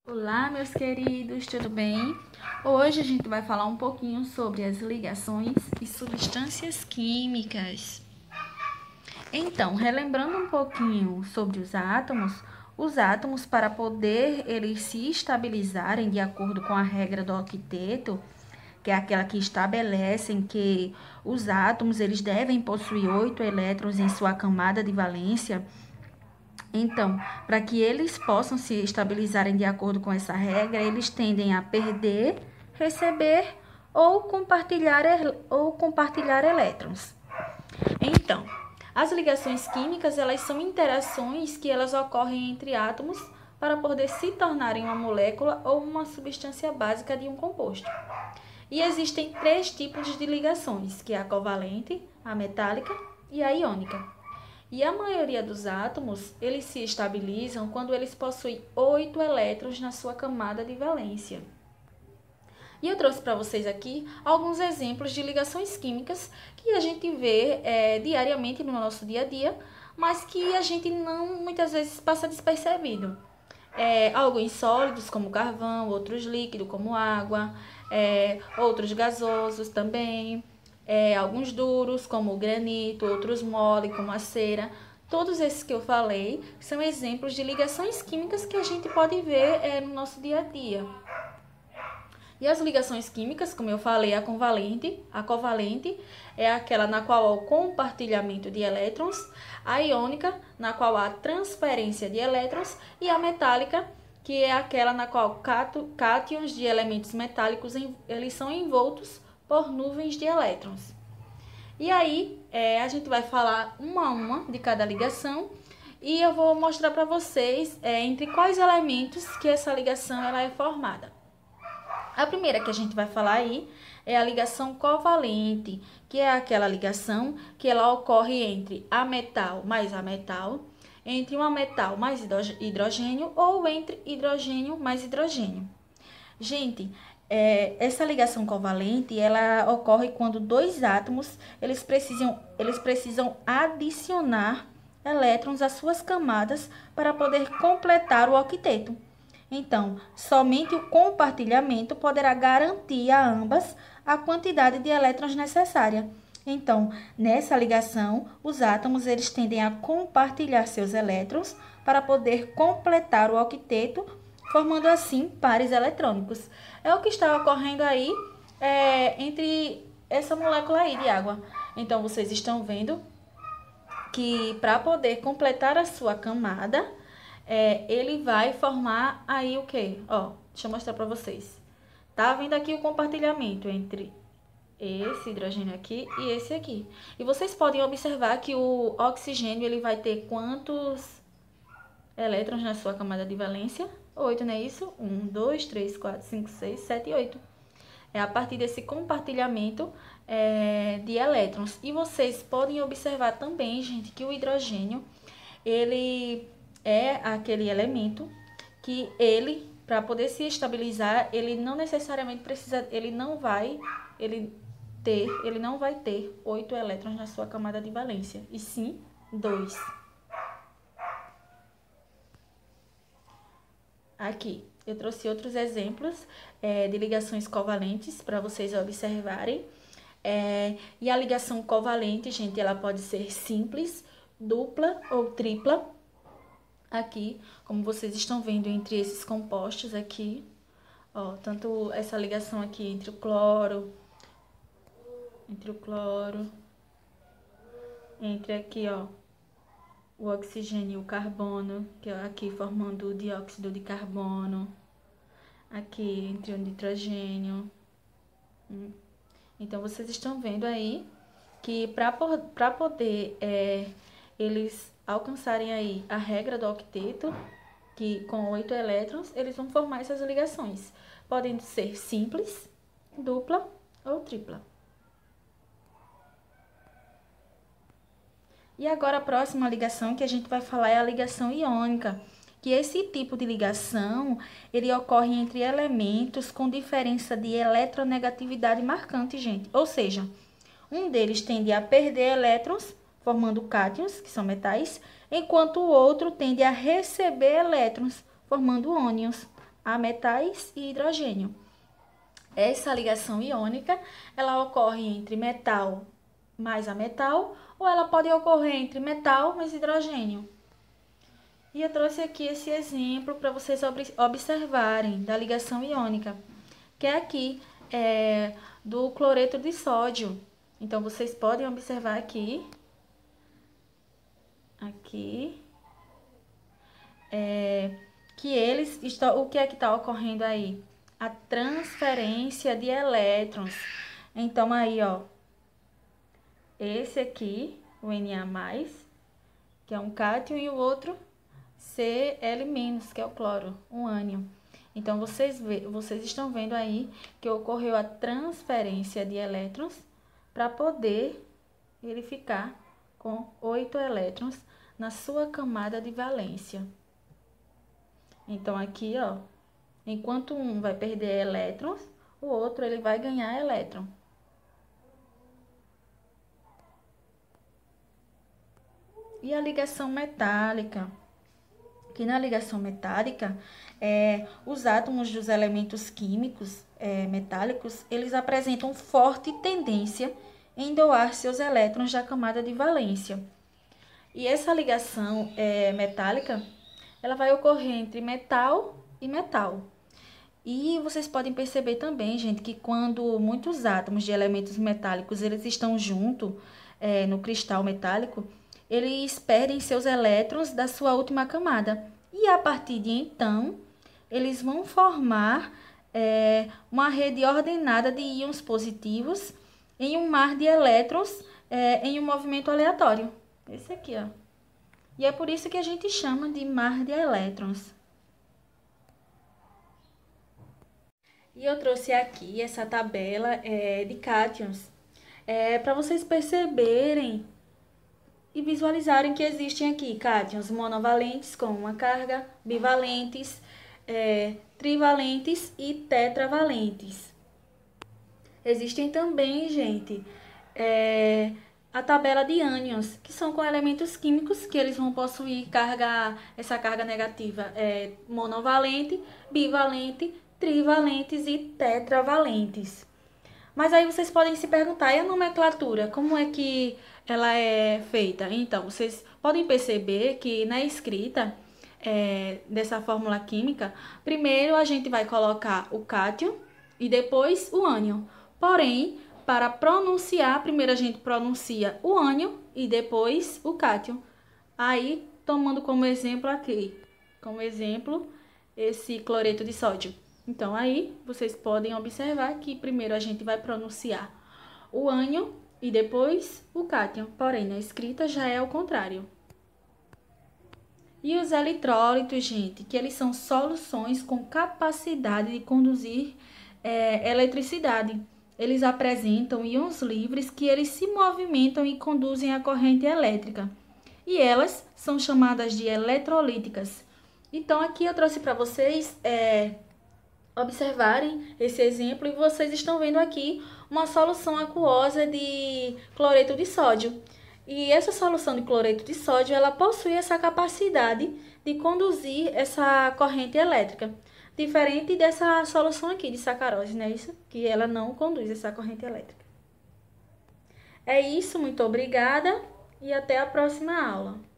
Olá, meus queridos, tudo bem? Hoje a gente vai falar um pouquinho sobre as ligações e substâncias químicas. Então, relembrando um pouquinho sobre os átomos para poder eles se estabilizarem de acordo com a regra do octeto, que é aquela que estabelecem que os átomos eles devem possuir 8 elétrons em sua camada de valência. Então, para que eles possam se estabilizarem de acordo com essa regra, eles tendem a perder, receber ou compartilhar elétrons. Então, as ligações químicas, elas são interações que elas ocorrem entre átomos para poder se tornarem uma molécula ou uma substância básica de um composto. E existem três tipos de ligações, que é a covalente, a metálica e a iônica. E a maioria dos átomos, eles se estabilizam quando eles possuem 8 elétrons na sua camada de valência. E eu trouxe para vocês aqui alguns exemplos de ligações químicas que a gente vê diariamente no nosso dia a dia, mas que a gente não muitas vezes passa despercebido. Alguns sólidos, como carvão, outros líquidos, como água, outros gasosos também. Alguns duros, como o granito, outros mole, como a cera. Todos esses que eu falei são exemplos de ligações químicas que a gente pode ver no nosso dia a dia. E as ligações químicas, como eu falei, a covalente é aquela na qual há o compartilhamento de elétrons, a iônica, na qual há transferência de elétrons, e a metálica, que é aquela na qual cátions de elementos metálicos eles são envoltos por nuvens de elétrons. E aí, a gente vai falar uma a uma de cada ligação e eu vou mostrar para vocês entre quais elementos que essa ligação ela é formada. A primeira que a gente vai falar aí é a ligação covalente, que é aquela ligação que ela ocorre entre ametal mais ametal, entre um ametal mais hidrogênio ou entre hidrogênio mais hidrogênio. Gente, essa ligação covalente ela ocorre quando dois átomos eles precisam adicionar elétrons às suas camadas para poder completar o octeto. Então, somente o compartilhamento poderá garantir a ambas a quantidade de elétrons necessária. Então, nessa ligação, os átomos eles tendem a compartilhar seus elétrons para poder completar o octeto, formando assim pares eletrônicos. É o que está ocorrendo aí entre essa molécula aí de água. Então, vocês estão vendo que para poder completar a sua camada, ele vai formar aí o quê? Ó, deixa eu mostrar para vocês. Tá vendo aqui o compartilhamento entre esse hidrogênio aqui e esse aqui. E vocês podem observar que o oxigênio ele vai ter quantos elétrons na sua camada de valência? 8, não é isso? 1, 2, 3, 4, 5, 6, 7 e 8. É a partir desse compartilhamento de elétrons. E vocês podem observar também, gente, que o hidrogênio, ele é aquele elemento que ele, para poder se estabilizar, ele não necessariamente precisa, ele não vai ter 8 elétrons na sua camada de valência, e sim 2. Aqui, eu trouxe outros exemplos de ligações covalentes para vocês observarem. E a ligação covalente, gente, ela pode ser simples, dupla ou tripla. Aqui, como vocês estão vendo entre esses compostos aqui, ó, tanto essa ligação aqui entre o cloro, entre aqui, ó, o oxigênio e o carbono, que é aqui formando o dióxido de carbono, aqui entre o nitrogênio. Então, vocês estão vendo aí que para poder eles alcançarem aí a regra do octeto, que com 8 elétrons, eles vão formar essas ligações. Podem ser simples, dupla ou tripla. E agora a próxima ligação que a gente vai falar é a ligação iônica, que esse tipo de ligação, ele ocorre entre elementos com diferença de eletronegatividade marcante, gente. Ou seja, um deles tende a perder elétrons, formando cátions, que são metais, enquanto o outro tende a receber elétrons, formando ânions, a metais e hidrogênio. Essa ligação iônica, ela ocorre entre metal mais a metal, ou ela pode ocorrer entre metal mais hidrogênio. E eu trouxe aqui esse exemplo para vocês observarem da ligação iônica, que é aqui do cloreto de sódio. Então, vocês podem observar aqui, que eles estão, o que é que está ocorrendo aí? A transferência de elétrons. Então, aí, ó, esse aqui, o Na+, que é um cátion, e o outro Cl-, que é o cloro, um ânion. Então, vocês estão vendo aí que ocorreu a transferência de elétrons para poder ele ficar com 8 elétrons na sua camada de valência. Então, aqui, ó, enquanto um vai perder elétrons, o outro ele vai ganhar elétron. E a ligação metálica? Que na ligação metálica, os átomos dos elementos químicos metálicos, eles apresentam forte tendência em doar seus elétrons da camada de valência. E essa ligação metálica, ela vai ocorrer entre metal e metal. E vocês podem perceber também, gente, que quando muitos átomos de elementos metálicos eles estão juntos no cristal metálico, eles perdem seus elétrons da sua última camada. E a partir de então, eles vão formar uma rede ordenada de íons positivos em um mar de elétrons em um movimento aleatório. Esse aqui, ó. E é por isso que a gente chama de mar de elétrons. E eu trouxe aqui essa tabela de cátions para vocês perceberem e visualizarem que existem aqui cátions monovalentes com uma carga, bivalentes, trivalentes e tetravalentes. Existem também, gente, a tabela de ânions, que são com elementos químicos que eles vão possuir essa carga negativa monovalente, bivalente, trivalentes e tetravalentes. Mas aí vocês podem se perguntar, e a nomenclatura, como é que ela é feita? Então, vocês podem perceber que na escrita dessa fórmula química, primeiro a gente vai colocar o cátion e depois o ânion. Porém, para pronunciar, primeiro a gente pronuncia o ânion e depois o cátion. Aí, tomando como exemplo aqui, esse cloreto de sódio. Então, aí, vocês podem observar que primeiro a gente vai pronunciar o ânion e depois o cátion. Porém, na escrita já é o contrário. E os eletrólitos, gente, que eles são soluções com capacidade de conduzir eletricidade. Eles apresentam íons livres que eles se movimentam e conduzem a corrente elétrica. E elas são chamadas de eletrolíticas. Então, aqui eu trouxe para vocês observarem esse exemplo, e vocês estão vendo aqui uma solução aquosa de cloreto de sódio. E essa solução de cloreto de sódio, ela possui essa capacidade de conduzir essa corrente elétrica, diferente dessa solução aqui de sacarose, né? Isso que ela não conduz essa corrente elétrica. É isso, muito obrigada e até a próxima aula.